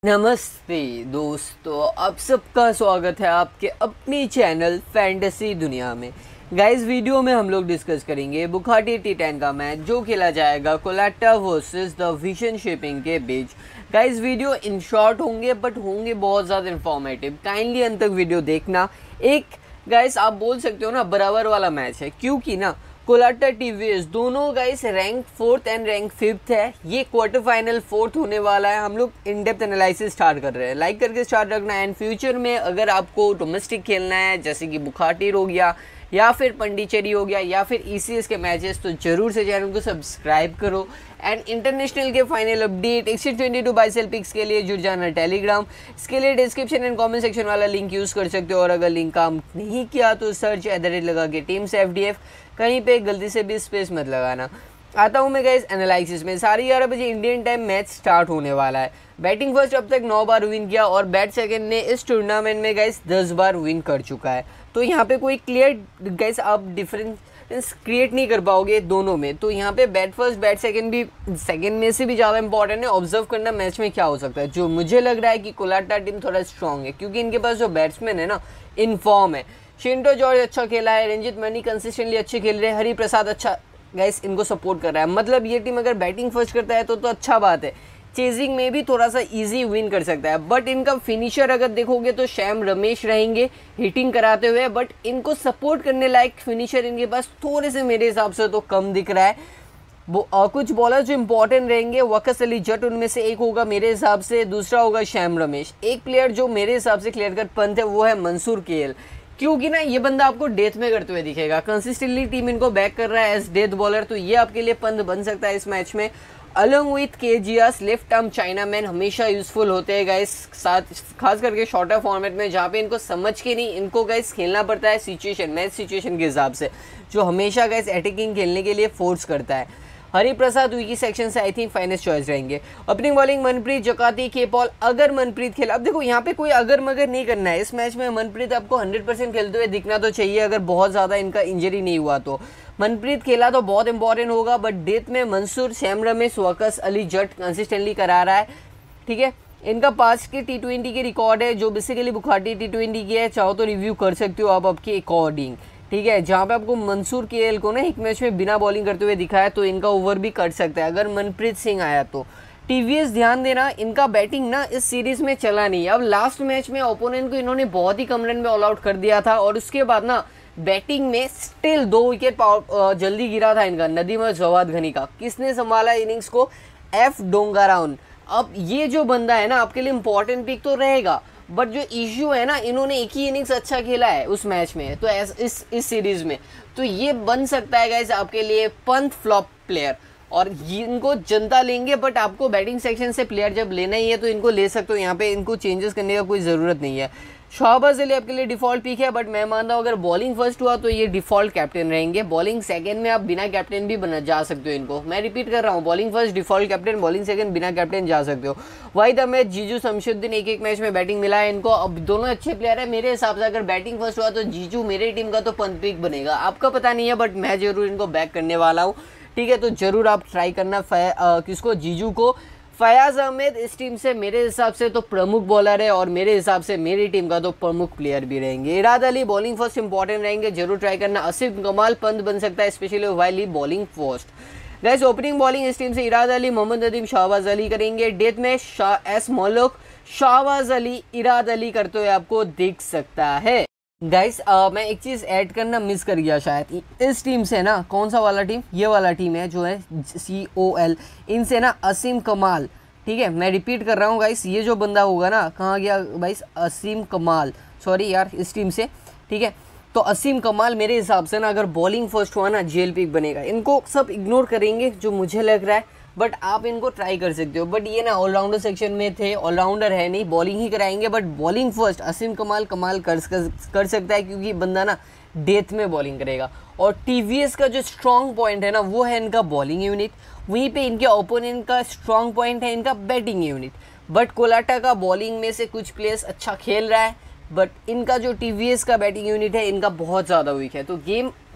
नमस्ते दोस्तों, आप सबका स्वागत है आपके अपनी चैनल फैंटेसी दुनिया में। गाइस, वीडियो में हम लोग डिस्कस करेंगे बुखाटी T10 का मैच जो खेला जाएगा कोलाटा वर्सेस द विजन शिपिंग के बीच। गाइस, वीडियो इन शॉर्ट होंगे बट होंगे बहुत ज़्यादा इन्फॉर्मेटिव। काइंडली अंत तक वीडियो देखना। एक गाइस आप बोल सकते हो ना, बराबर वाला मैच है, क्योंकि ना कोलाटा टीवीएस दोनों guys rank 4th and rank 5th है। ये क्वार्टर फाइनल 4th होने वाला है। हम लोग इन डेप्थ एनालिसिस स्टार्ट कर रहे हैं। लाइक करके स्टार्ट रखना। एंड फ्यूचर में अगर आपको डोमेस्टिक खेलना है, जैसे कि बुखाटी हो गया या फिर पंडिचेरी हो गया या फिर ईसीएस के मैचेस, तो जरूर से चैनल को सब्सक्राइब करो। एंड इंटरनेशनल के फाइनल अपडेट X22 बाइसेल पिक्स के लिए जुड़ जाना टेलीग्राम। इसके लिए डिस्क्रिप्शन एंड कमेंट सेक्शन वाला लिंक यूज़ कर सकते हो। और अगर लिंक काम नहीं किया तो सर्च @ लगा के टीम्स FDF, कहीं पे गलती से भी स्पेस मत लगाना। आता हूँ मैं गाइस एनालिसिस में। 11:30 बजे इंडियन टाइम मैच स्टार्ट होने वाला है। बैटिंग फर्स्ट अब तक 9 बार विन किया और बैट सेकंड ने इस टूर्नामेंट में गाइस 10 बार विन कर चुका है। तो यहाँ पे कोई क्लियर गाइस आप डिफरेंस क्रिएट नहीं कर पाओगे दोनों में। तो यहाँ पे बैट फर्स्ट बैट सेकंड भी सेकंड में से भी ज़्यादा इंपॉर्टेंट है। ऑब्जर्व करना मैच में क्या हो सकता है। जो मुझे लग रहा है कि कोलाटा टीम थोड़ा स्ट्रॉन्ग है, क्योंकि इनके पास जो बैट्समैन है ना, इन फॉर्म है। शिंटो जॉर्ज अच्छा खेला है, रंजित मनी कंसिस्टेंटली अच्छे खेल रहे हैं, हरि प्रसाद अच्छा गाइस इनको सपोर्ट कर रहा है। मतलब ये टीम अगर बैटिंग फर्स्ट करता है तो अच्छा बात है। चेजिंग में भी थोड़ा सा इजी विन कर सकता है। बट इनका फिनिशर अगर देखोगे तो श्याम रमेश रहेंगे हिटिंग कराते हुए। बट इनको सपोर्ट करने लायक फिनिशर इनके पास थोड़े से मेरे हिसाब से तो कम दिख रहा है। वो कुछ बॉलर जो इंपॉर्टेंट रहेंगे, वकस अली जट उनमें से एक होगा मेरे हिसाब से, दूसरा होगा श्याम रमेश। एक प्लेयर जो मेरे हिसाब से क्लियर कट पंत है वो है मंसूर केएल, क्योंकि ना ये बंदा आपको डेथ में करते हुए दिखेगा। कंसिस्टेंटली टीम इनको बैक कर रहा है एज डेथ बॉलर, तो ये आपके लिए पंत बन सकता है इस मैच में। अलॉन्ग विथ केजियास लेफ्ट आर्म चाइना मैन हमेशा यूजफुल होते हैं गाइस, साथ खास करके शॉर्टर फॉर्मेट में, जहाँ पे इनको समझ के नहीं इनको गाइस खेलना पड़ता है सिचुएशन मैच सिचुएशन के हिसाब से, जो हमेशा गाइस अटैकिंग खेलने के लिए फोर्स करता है। हरि प्रसाद विकी सेक्शन से आई थिंक फाइनेस्ट चॉइस रहेंगे। Opening bowling Manpreet Jakati K Paul. अगर मनप्रीत खेला, अब देखो यहाँ पे कोई अगर मगर नहीं करना है। इस मैच में मनप्रीत आपको 100% खेलते हुए दिखना तो चाहिए, अगर बहुत ज़्यादा इनका इंजरी नहीं हुआ तो। मनप्रीत खेला तो बहुत इंपॉर्टेंट होगा। बट डेथ में मंसूर, श्याम रमेश, वकस अली जट कंसिस्टेंटली करा रहा है, ठीक है। इनका 5 के T20 के रिकॉर्ड है, जो बेसिकली बुखाटी T20 की है। चाहो तो रिव्यू कर सकते हो आप आपके अकॉर्डिंग, ठीक है। जहाँ पे आपको मंसूर केएल को ना एक मैच में बिना बॉलिंग करते हुए दिखा है, तो इनका ओवर भी कट सकता है अगर मनप्रीत सिंह आया तो। टीवीएस ध्यान देना, इनका बैटिंग ना इस सीरीज में चला नहीं। अब लास्ट मैच में ओपोनेंट को इन्होंने बहुत ही कम रन में ऑल आउट कर दिया था, और उसके बाद ना बैटिंग में स्टिल 2 विकेट जल्दी गिरा था इनका, नदीम और जवाद घनी का। किसने संभाला इनिंग्स को? एफ डोंगाराउन। अब ये जो बंदा है ना आपके लिए इंपॉर्टेंट पिक तो रहेगा, बट जो इश्यू है ना, इन्होंने एक ही इनिंग्स अच्छा खेला है उस मैच में, तो इस सीरीज में तो ये बन सकता है गाइस आपके लिए पंत फ्लॉप प्लेयर, और इनको जनता लेंगे। बट आपको बैटिंग सेक्शन से प्लेयर जब लेना ही है तो इनको ले सकते हो, यहाँ पे इनको चेंजेस करने का कोई ज़रूरत नहीं है। शहबाज अली आपके लिए डिफ़ॉल्ट पिक है, बट मैं मानता हूँ अगर बॉलिंग फर्स्ट हुआ तो ये डिफ़ॉल्ट कैप्टन रहेंगे। बॉलिंग सेकंड में आप बिना कैप्टन भी बना जा सकते हो इनको। मैं रिपीट कर रहा हूँ, bowling first default captain, bowling second बिना कैप्टन जा सकते हो। वाहिद अहमद, जीजू शमशुद्दीन, एक मैच में बैटिंग मिला है इनको। अब दोनों अच्छे प्लेयर है मेरे हिसाब से। अगर बैटिंग फर्स्ट हुआ तो जीजू मेरी टीम का तो पंत पिक बनेगा, आपका पता नहीं है, बट मैं जरूर इनको बैक करने वाला हूँ, ठीक है। तो जरूर आप ट्राई करना किसको, जीजू को। फयाज अहमद इस टीम से मेरे हिसाब से तो प्रमुख बॉलर है, और मेरे हिसाब से मेरी टीम का तो प्रमुख प्लेयर भी रहेंगे। Irad Ali bowling first important रहेंगे, जरूर ट्राई करना। आसिफ कमाल पंत बन सकता है, स्पेशली वाइली bowling first. Guys, opening bowling इस टीम से इराद अली, मोहम्मद नदीम, शाहबाज अली करेंगे। डेथ में शाह एस मोलक, शाहबाज अली, इराद अली करते हुए आपको दिख सकता है। गाइस मैं एक चीज़ ऐड करना मिस कर गया शायद। इस टीम से ना, कौन सा वाला टीम, ये वाला टीम है जो है COL, इनसे ना असीम कमाल, ठीक है। मैं रिपीट कर रहा हूँ गाइस, ये जो बंदा होगा ना, कहाँ गया भाई, असीम कमाल, सॉरी यार, इस टीम से, ठीक है। तो असीम कमाल मेरे हिसाब से ना अगर बॉलिंग फर्स्ट हुआ ना जेल पिक बनेगा। इनको सब इग्नोर करेंगे जो मुझे लग रहा है, बट आप इनको ट्राई कर सकते हो। बट ये ना ऑलराउंडर सेक्शन में थे, ऑलराउंडर है नहीं, बॉलिंग ही कराएंगे। बट बॉलिंग फर्स्ट असीम कमाल कर सकता है, क्योंकि बंदा ना डेथ में बॉलिंग करेगा। और टीवीएस का जो स्ट्रॉन्ग पॉइंट है ना वो है इनका बॉलिंग यूनिट, वहीं पे इनके ओपोनेंट का स्ट्रॉन्ग पॉइंट है इनका बैटिंग यूनिट। बट कोलाटा का बॉलिंग में से कुछ प्लेयर्स अच्छा खेल रहा है, बट इनका जो टीवीएस का बैटिंग यूनिट है इनका बहुत ज़्यादा वीक है। तो गेम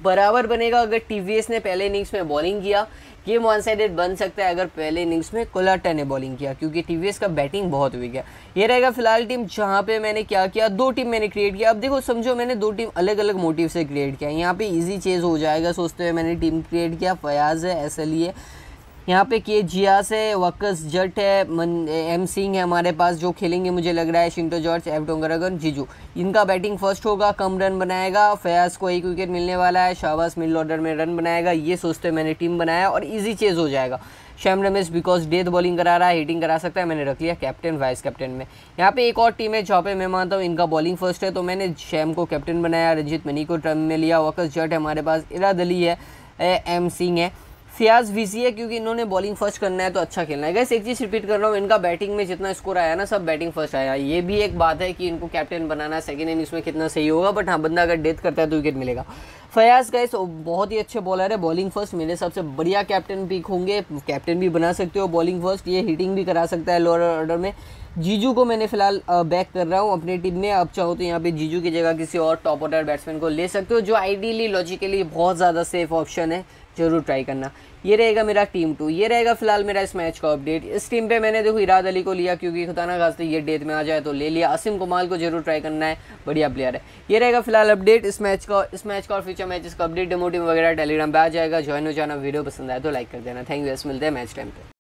बराबर बनेगा अगर टीवीएस ने पहले इनिंग्स में बॉलिंग किया। गेम वन साइडेड बन सकता है अगर पहले इनिंग्स में कोलाटा ने बॉलिंग किया, क्योंकि टीवीएस का बैटिंग बहुत वीक है। ये रहेगा फिलहाल टीम जहाँ पे मैंने क्या किया, 2 टीम मैंने क्रिएट किया। अब देखो समझो मैंने 2 टीम अलग अलग मोटिव से क्रिएट किया। यहाँ पे इजी चेज हो जाएगा सोचते हुए मैंने टीम क्रिएट किया। फयाज है SLE है, यहाँ पे के जियास है, वक्स जट है, एम सिंह है हमारे पास जो खेलेंगे मुझे लग रहा है, शिंटो जॉर्ज, एफ डोंगरागन, जीजू। इनका बैटिंग फर्स्ट होगा, कम रन बनाएगा। फयाज को 1 विकेट मिलने वाला है। शाबाश मिडिल ऑर्डर में रन बनाएगा। ये सोचते मैंने टीम बनाया और इजी चेज हो जाएगा। Sham Ramesh because death bowling करा रहा है, हिटिंग करा सकता है, मैंने रख लिया कैप्टन वाइस कैप्टन में। यहाँ पे एक और टीम है जहाँ पे मैं मानता हूँ इनका बॉलिंग फर्स्ट है, तो मैंने शैम को कैप्टन बनाया, रंजीत मनी को टर्म में लिया, वक्स जट है हमारे पास, इराद अली है, एम सिंह है, फियाज वीसी है, क्योंकि इन्होंने बॉलिंग फर्स्ट करना है तो अच्छा खेलना है। गैस एक चीज़ रिपीट कर रहा हूँ, इनका बैटिंग में जितना स्कोर आया ना सब बैटिंग फर्स्ट आया। ये भी एक बात है कि इनको कैप्टन बनाना सेकंड इनिंग्स में कितना सही होगा, बट हाँ बंदा अगर डेथ करता है तो विकेट मिलेगा। फयाज गैस बहुत ही अच्छे बॉलर है, बॉलिंग फर्स्ट मेरे सबसे बढ़िया कैप्टन पिक होंगे। कैप्टन भी बना सकते हो बॉलिंग फर्स्ट, ये हिटिंग भी करा सकता है लोअर ऑर्डर में। जीजू को मैंने फिलहाल बैक कर रहा हूँ अपनी टीम में। अब चाहो तो यहाँ पे जीजू की जगह किसी और टॉप ऑर्डर बैट्समैन को ले सकते हो, जो आइडियली लॉजिकली बहुत ज़्यादा सेफ ऑप्शन है, जरूर ट्राई करना। ये रहेगा मेरा टीम 2। ये रहेगा फिलहाल मेरा इस मैच का अपडेट। इस टीम पे मैंने देखो इराद अली को लिया, क्योंकि खुदा ना खास्ते ये डेथ में आ जाए तो ले लिया। असीम कुमार को जरूर ट्राई करना है, बढ़िया प्लेयर है। ये रहेगा फिलहाल अपडेट इस मैच का और फ्यूचर मैचेस का अपडेट डेमो टीम वगैरह टेलीग्राम पे आ जाएगा, ज्वाइन हो जाना। वीडियो पसंद आए तो लाइक कर देना। थैंक यू, मिलते हैं मैच टाइम पे।